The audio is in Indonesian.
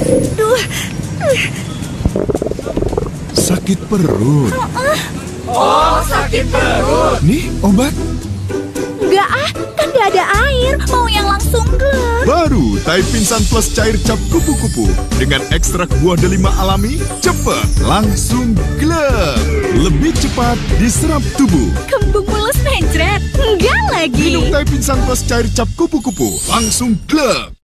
Duh. Sakit perut. Oh, sakit perut. Nih, obat. Enggak kan gak ada air. Mau yang langsung glek. Baru Taipinsan Plus cair cap kupu-kupu. Dengan ekstrak buah delima alami, cepat, langsung glek. Lebih cepat diserap tubuh. Kembung mulus mencret. Enggak lagi. Minum Taipinsan Plus cair cap kupu-kupu, langsung glek.